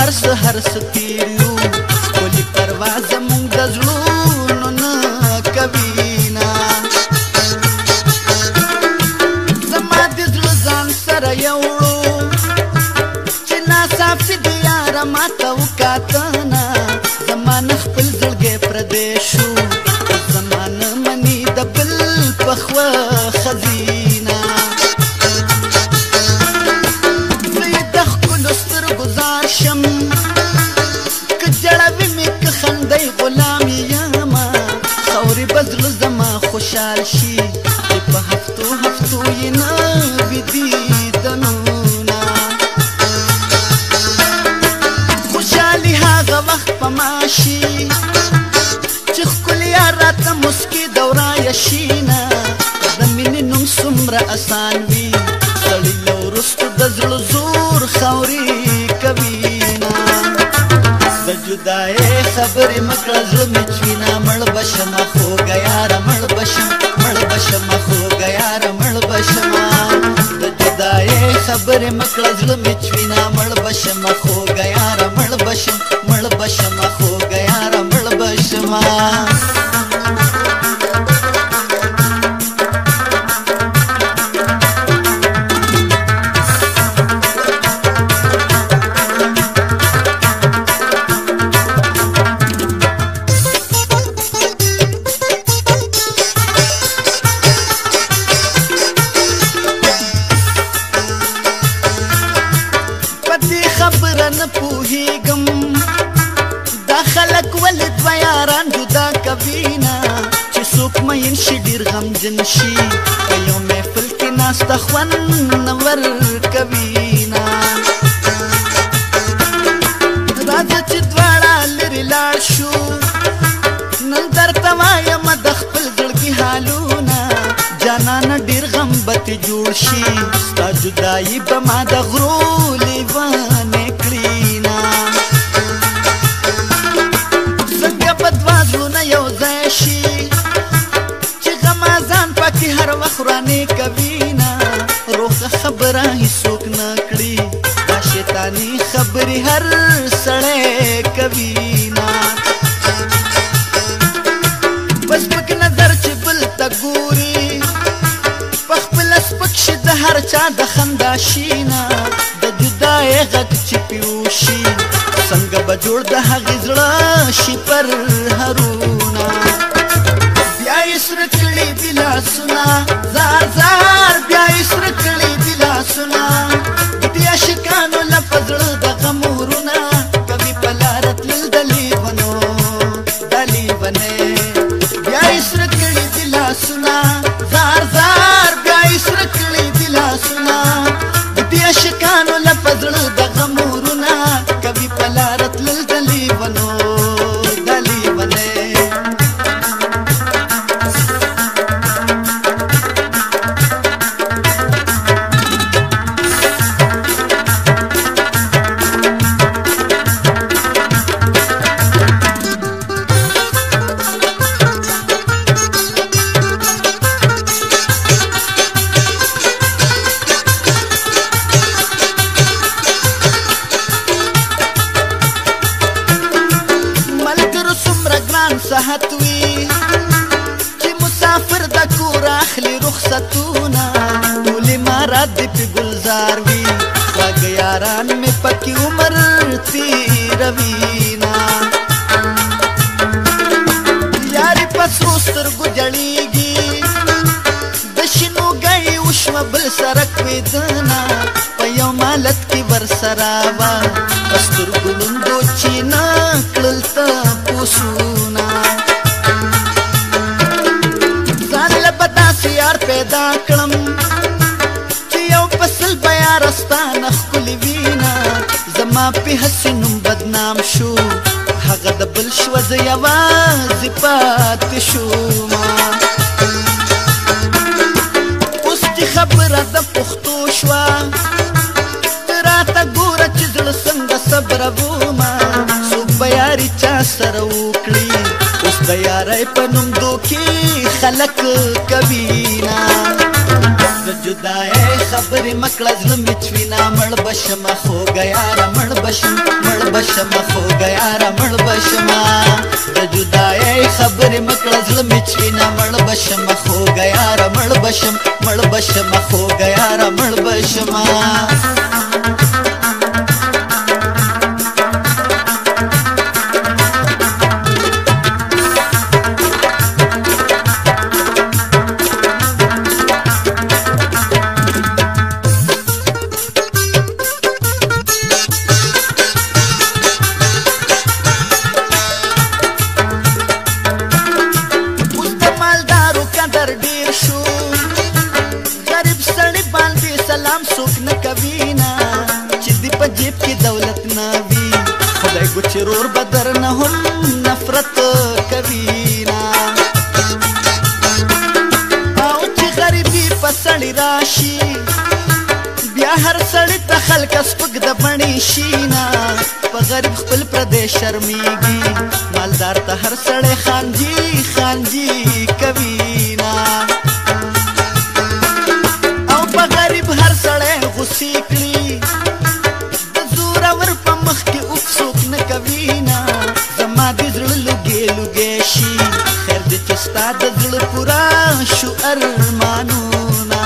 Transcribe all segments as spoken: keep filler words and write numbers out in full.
هر څه هر څه تیر یو ښکلې پرواز زموږ د زړونو نه کوینه زما د زړه ځان سره یوړو چې ناصاف سي د یاره ماته وکاته نه زما نه خپل زړګی پردی شو زما نه مني د بل پخوه خزینه زه یې د ښکلو سترګو زار شم که جړوي مې که خندی غلام یمه خورې به زړه زما خوشحال شي چې په هفتو هفتو یې نه وي دیدنونه خوشحالي هغه وخت په ما شي چې ښکلې یار راته مسکي دورایه شینه د مینې نوم څومره اسان وي سړي له وروستو د زړه زور خاورې کوینه د جدایۍ خبرې مه کړه زړه مې چوینه مړ به شمه خوږه یاره مړ به شم مړ به شمه خوږه یاره مړ به شمه د جدایۍ خبرې مه کړه زړه مې چوینه مړ به شمه خوږه یاره مړ به شم مړ به شمه خوږه یاره مړ به شمه خبره نه پوهېږم دا خلک ولې دوه یاران جدا کوینه چې څوک مین شي ډېر غمجن شي په یو محفل کې ناسته خوند نه ورکوینه راځه چې دواړه لرې لاړ شو نن درته وایم د خپل زړګي حالونه جانانه ډېر غم به ترې جوړ شي ستا جدایي به ما د غرو لیوانې کړینه څنګه به دوه زړونه یو ځای شي چې غمازان پکې هر وخت ورانې کوینه روغه خبره هېڅوک نه کړي دا شیطاني خبرې هر سړی کوینه په سپک نظر چې بل ته ګوري په خپله سپک شي د هر چا د خندا شینه د جدایۍ غږ چې پې وشي څنګه به جوړ د هغې زړه شي پر هرونه بیا یې سره کړي دي لاسونه زار زار بیا یې سره کړي دي لاسونه د عاشقانو له په زړه د غم ورونه کوي په لاره تلل د لیونو د لیونۍ بیا یې سره کړي دي لاسونه زار زار بیا یې سره کړي دي لاسونه د عاشقانو له په زړه د غم ورونه کوي په لاره تلل د لیونو د لیونۍ صحت وي چې مسافر د کور اخلي رخصتونه ټول امارات دې په ګلزار وي خواږه یاران مې پکې عمر تېروینه یارې په سرو سترګو جړېږي د شنو ګۍ وشوه بل سره کوېدنه په یو مالت کې ورسره وه په سترګو لوندو چې نه کړل تپوسونه ځان له به داسې یار پیدا کړم چې یو فصل به یاره ستا نه ښکلې وینه زما پې هسې نوم بدنام شو هغه د بل شوه زه یوازې پاتې شومه اوس چې خبره د پښتو شوه ته راته ګوره چې زړه څنګه صبرومه څوک به یاري چا سره وکړي اوس د یارۍ په نوم دوکې خلک کوینه د جدای خبرې مکړه زړه مې چوينا مړ بشمه خوږه یاره مړ بشم مړ بشمه خوږه یاره مړ بشمه د جدای خبرې مکړه زړه مې چوينا مړ بشمه خوږه یاره مړ بشم مړ بشمه خوږه یاره مړ بشمه چرور بدر نه هم نفرت کوینا او چې غریبي په سړی راشي بیا هر سړی ته خلک سپک د بڼې شینا په غریب خپل پردی شرمیږي مالدار ته هر سړی خانجي خانجي کوینا او په غریب هر سړی غصې کړي د زورور په مخ کې اوکسوک نه کوینا زما د زړه لږې لږې شي خیر دې چې ستا د زړه پوره شو ارمانونه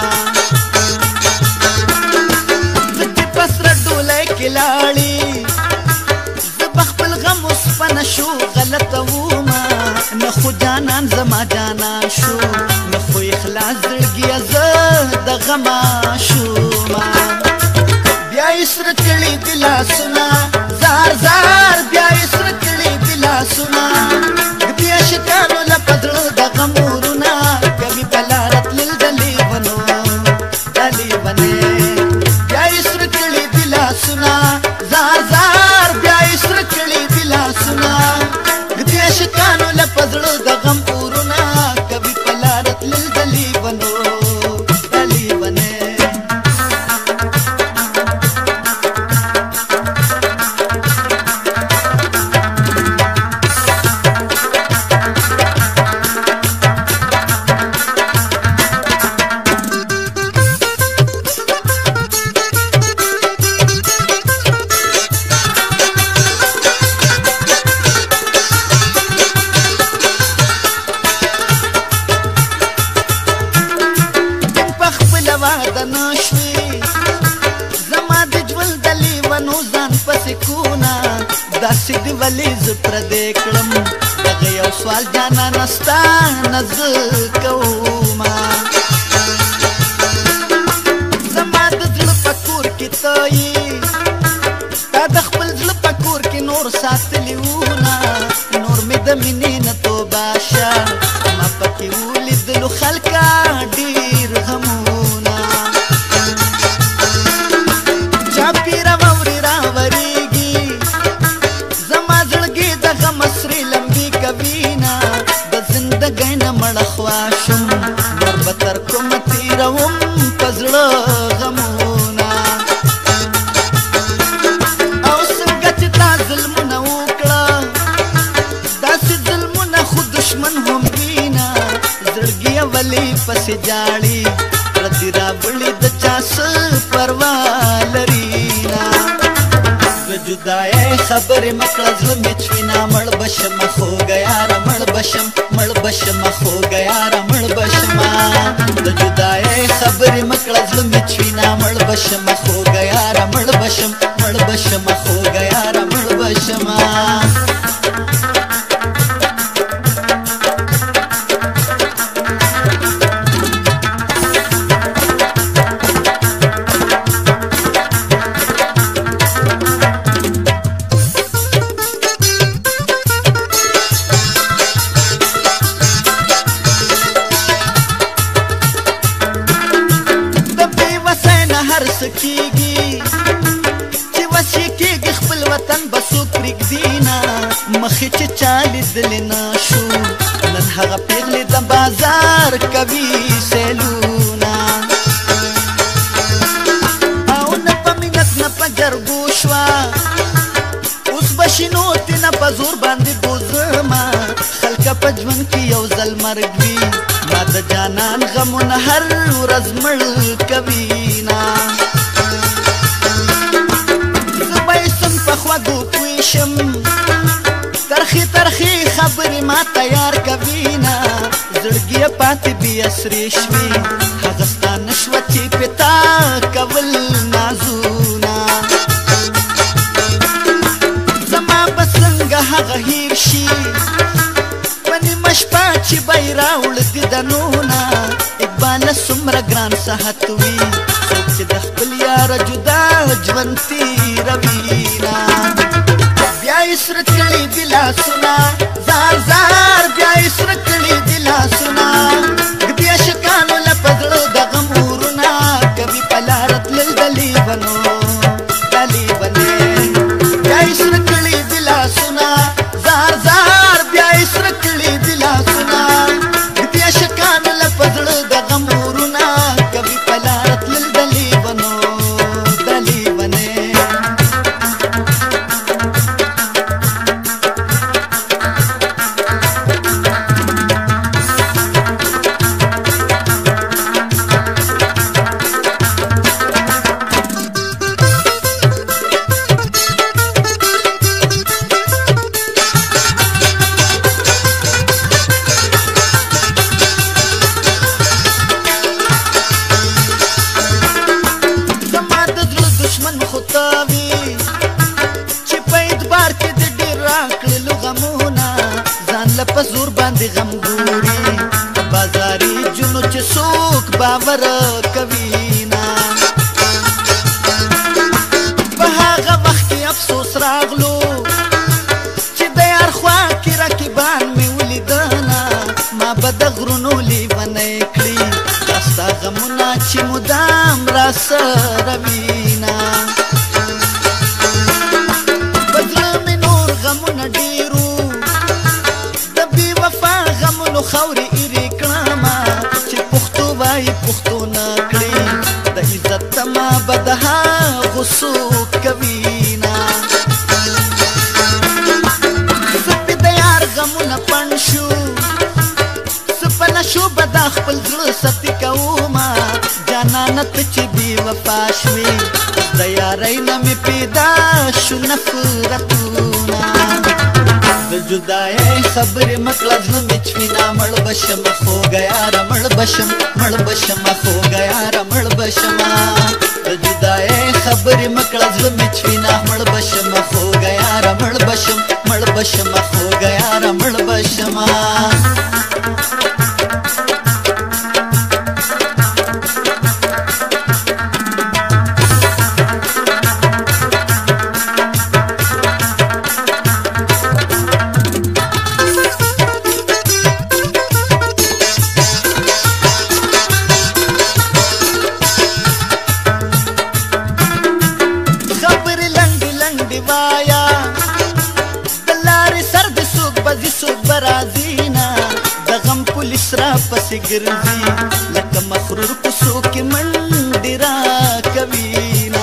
زه چې په سره ډولی کې لاړې زه به خپل غم اوسپنه شو غلطه ومه نه خو جانان زما جانان شو نه خو اخلاص زړګیه زه د غمه شومه بیا یې سره کړي دي لاسونه زار زار بیا یې سره کړي دي لاسونه بیا شکانو له په زړه د غم اورونه کوي په لاره تلل د لیونو د لیونې بیا یې سره کړي دي لاسونه زار زار بیا یې سره کړي دي لاسونه بیا شکانو له په زړه د غم اورونه کوي په لاره تلل د لیونو د لیونې داسې دې ولې زه پردی کړم دغه یو سوال جانانه ستا نه زه کومه زما د زړه په کور کې ته یې تا د خپل زړه په کور کې نور ساتلي وونه نور مې د مینې نه توبه شه ما پکې ولیدلو خلکه ډېر غمونه چا پیره واورې راورېږي مسری لمبی کوینا د زندګۍ نه مړه خوا شم نور به تر کومه تېروم په زړه غمونه او څنګه چې تا ظلمونه وکړه داسې ظلمونه خو دشمن هم وینه زړګیه ولې پسې جاړي پردي راوړي د چا څه پروا لرينا جدای خبرې مکړه زړه مې چوينا مړ بشمه خوږه یاره مړ بشم مړ بشمه خوږه یاره مړ بشمه د جدای خبرې مکړه زړه مې چوينا مړ بشمه خوږه یاره مړ بشم مړ بشمه خوږه یاره مړ بشمه کیږي چې وسې کېږي خپل وطن به څوک پرېږدينه مخې چې چا لیدلی نه شو نن هغه پیغلې د بازار کوي سیلونه او نه په مینت نه په جرګو شوه اوس به شینو تې نه په زور باندې بوځمه خلکه په ژوند کې یو ځل مرګ وي ما د جانان غمونه هر ورځ مړ کوینا زه به یې سم په خوږو پوه شم ترخې ترخې خبرې ما تیار کوینا زړګي یې پاتې بې اسرې شوې هغه ستا نه شوه چې پې تا کول نازونه زما به څنګه هغه هیر شي په نیمه شپه چې به یې راوړ دیدنونه اقباله څومره ګران صحت وي څوک چې د خپل یاره جدا ژوند تېروينه بیا یې سره کړي دي لاسونه زار زار بیا یې سره کړي دي لاسونه ږدي عاشقانو له په زړه د غم اورونه کوي په لاره تلل د لیونو د لیونې بیا یې سره کړي دي لاسونه زار زار بیا یې سره کړي دي لاسونه ږدي عاشقانو له په زړه د غم اورونه کوي په لاره تلل د لیونو د لیونې په زور باندې غم ګوري بازاري جنو چې څوک باور کوینا په هغه وخت کې افسوس راغلو چې د یار خوا کې رقیبان مې ولیدنه ما به د غرونو لیونی کړي دا ستا غمونه چې مدام راسره وینا په زړه مې نور غمونه ډېرو غمونو خاورې ایرې کړمه چې پښتو وایي پښتو نه کړي د عزت تمه به د هغو څوک کوینا زه پې د یار غمونه پڼ شو څه په نشو به دا خپل زړه سپي کومه جانانه ته چې بې وفا شوې د یارۍ نه مې پیدا شو نفرتونه د جدایۍ خبرې مکړه زړه مې چوینه مړ به شمه خوږه یاره مړ به شم مړ به شمه خوږه یاره مړ به شمه د جدایۍ خبرې مکړه زړه مې چوینه مړ به شمه خوږه یاره مړ به شم مړ به شمه خوږه یاره مړ به شمه پسې ګرځي لکه مخرور کوڅو کې منډې راکوينه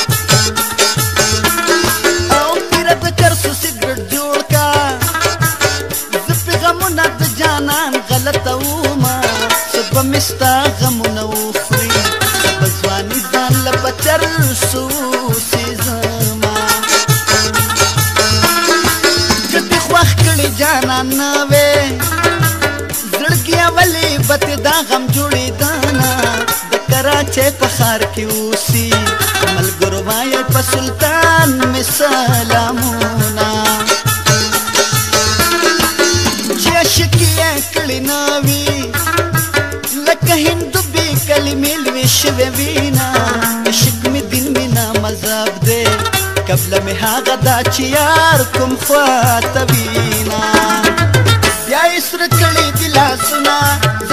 او پیره د چرسو سګرټ جوړ کا زه پې غمونه د جانان غلطه ومه څه به مې ستا غمونه وخوري څه به ځواني ځان له په چرسو وسېزمه که دې خوښ کړې جانان نه وې زړګي ولې بت دا غم جوړېدنه د کراچۍ په ښار کې اوسي ملګرو وایي په سلطان مې سلامونه چې عشقي یې کړې نه وي لکه هندو بې کلمې لوې شوې وینا عشق مې دین مې نه مذهب دی قبله مې هغه دا چې یار کوم خواته وینا بیا یې سره کړي دي لاسونه